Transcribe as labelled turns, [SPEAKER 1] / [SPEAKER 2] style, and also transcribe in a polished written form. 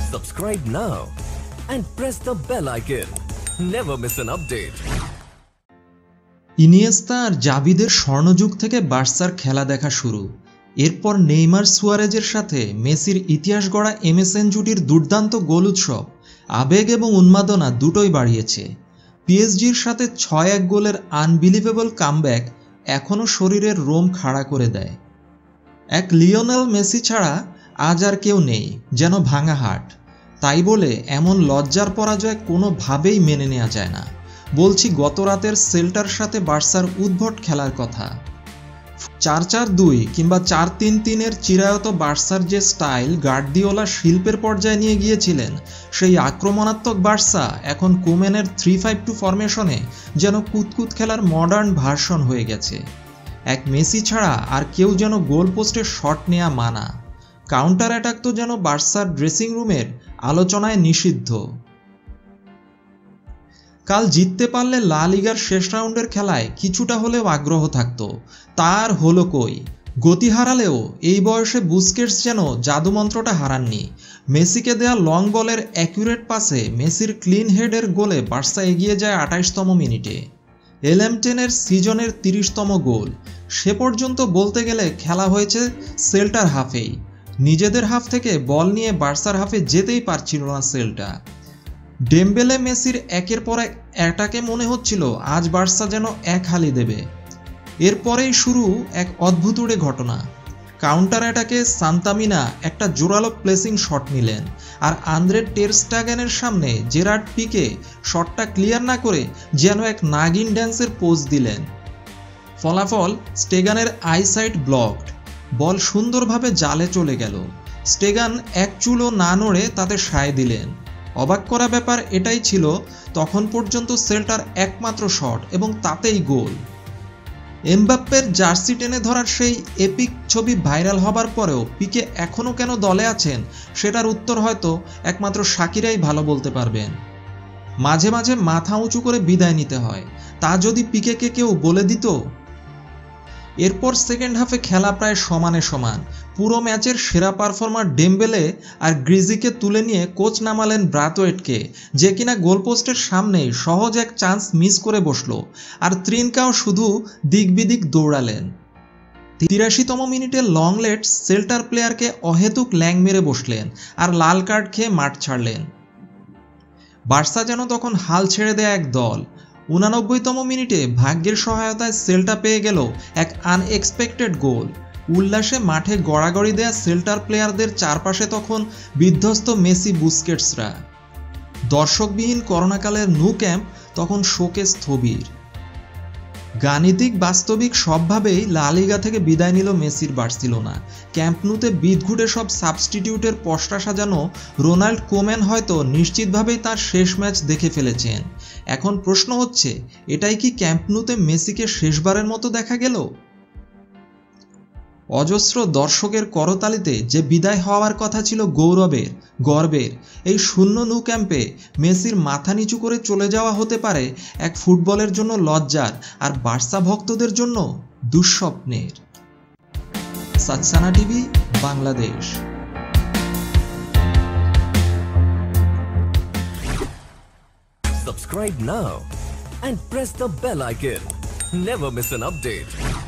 [SPEAKER 1] Subscribe now and press the bell icon. Never miss an update.
[SPEAKER 2] Iniesta আর জাভিদের স্বর্ণযুগ থেকে বার্সার খেলা দেখা শুরু। এরপর নেইমার সুয়ারেজের সাথে মেসির ইতিহাস গড়া এমএসএন জুটির দুর্দান্ত গোল উৎসব আবেগ এবং উন্মাদনা দুটোই বাড়িয়েছে। পিএসজির সাথে ৬-১ গোলের আনবিলিভেবল কামব্যাক এখনও শরীরের রোম খাড়া করে দেয়। এক লিওনেল মেসি ছাড়া আজ আর কেউ নেই, যেন ভাঙা হাট। তাই বলে এমন লজ্জার পরাজয় কোনোভাবেই মেনে নেওয়া যায় না। বলছি গত রাতের সেল্টার সাথে বার্সার উদ্ভট খেলার কথা। ৪-৪-২ কিংবা ৪-৩-৩-এর চিরায়ত বার্সার যে স্টাইল গার্দিওলা শিল্পের পর্যায়ে নিয়ে গিয়েছিলেন, সেই আক্রমণাত্মক বার্সা এখন কোমেনের 3-5-2 ফরমেশনে যেন কুতকুত খেলার মডার্ন ভার্সন হয়ে গেছে। এক মেসি ছাড়া আর কেউ যেন গোল পোস্টে শট নেওয়া মানা। কাউন্টার অ্যাটাক তো যেন বার্সার ড্রেসিং রুমের আলোচনায় নিষিদ্ধ। কাল জিততে পারলে লা লিগার শেষ রাউন্ডের খেলায় কিছুটা হলেও আগ্রহ থাকত, তার হলো কই। গতি হারালেও এই বয়সে বুস্কেটস যেন জাদুমন্ত্রটা হারাননি। মেসিকে দেয়া লং বলের অ্যাকুরেট পাসে মেসির ক্লিন হেডের গোলে বার্সা এগিয়ে যায় ২৮তম মিনিটে। এলএম10-এর সিজনের ৩০তম গোল। সে পর্যন্ত বলতে গেলে খেলা হয়েছে সেল্টার হাফেই। নিজেদের হাফ থেকে বল নিয়ে বার্সার হাফে যেতেই পারছিল না সেল্টা। ডেম্বেলে মেসির একের পর এক অ্যাটাকে মনে হচ্ছিল আজ বার্সা যেন এক হালি দেবে। এরপরেই শুরু এক অদ্ভুত ঘটনা। কাউন্টার অ্যাটাকে সান্তামিনা একটা জোরালো প্লেসিং শট নিলেন, আর আন্দ্রে টের স্ট্যাগেনের সামনে জেরার্ড পিকে শটটা ক্লিয়ার না করে যেন এক নাগিন ড্যান্সের পোজ দিলেন। ফলাফল স্টেগানের আইসাইট ব্লকড। বল সুন্দরভাবে জালে চলে গেল। স্টেগান এক চুলও না নড়ে তাতে সায় দিলেন। অবাক করা ব্যাপার এটাই ছিল, তখন পর্যন্ত সেল্টার একমাত্র শট এবং তাতেই গোল। এমবাপ্পের জার্সি টেনে ধরার সেই এপিক ছবি ভাইরাল হবার পরেও পিকে এখনও কেন দলে আছেন, সেটার উত্তর হয়তো একমাত্র শাকিরাই ভালো বলতে পারবেন। মাঝে মাঝে মাথা উঁচু করে বিদায় নিতে হয়, তা যদি পিকেকে কেউ বলে দিত। এরপর সেকেন্ড হাফে খেলা প্রায় সমানে সমান। পুরো ম্যাচের সেরা পারফর্মার ডেম্বেলে আর গ্রিজিকে তুলে নিয়ে কোচ নামালেন ব্রাথওয়েটকে, যে কিনা গোলপোস্টের সামনেই সহজ এক চান্স মিস করে বসলো, আর ত্রিনকাও শুধু দিক বিদিক দৌড়ালেন। ৮৩তম মিনিটে লংলেট সেল্টার প্লেয়ারকে অহেতুক ল্যাং মেরে বসলেন আর লাল কার্ড খেয়ে মাঠ ছাড়লেন। বার্সা যেন তখন হাল ছেড়ে দেয়া এক দল। ৮৯তম মিনিটে ভাগ্যের সহায়তায় সেল্টা পেয়ে গেল এক আনএক্সপেক্টেড গোল। উল্লাসে মাঠে গড়াগড়ি দেয়া সেল্টার প্লেয়ারদের চারপাশে তখন বিধ্বস্ত মেসি বুস্কেটসরা। দর্শকবিহীন করোনাকালের ন্যু ক্যাম্প তখন শোকে স্থবির। গাণিতিক বাস্তবিক সবভাবেই লা লিগা থেকে বিদায় নিল মেসির বার্সেলোনা। ক্যাম্প নুতে বিদঘুটে সব সাবস্টিটিউটের পসরা সাজানো রোনাল্ড কোম্যান হয়তো নিশ্চিতভাবেই তার শেষ ম্যাচ দেখে ফেলেছেন। এখন প্রশ্ন হচ্ছে, এটাই কি ক্যাম্প নুতে মেসিকে শেষবারের মতো দেখা গেল? অজস্র দর্শকের করতালিতে যে বিদায় হওয়ার কথা ছিল গৌরবের, গর্বের, এই শূন্য ন্যু ক্যাম্পে মেসির মাথা নিচু করে চলে যাওয়া হতে পারে এক ফুটবলের জন্য লজ্জার, আর বার্সা ভক্তদের জন্য দুঃস্বপ্নের। সাতসানা TV, Bangladesh.
[SPEAKER 1] Subscribe now and press the bell icon. Never miss an update.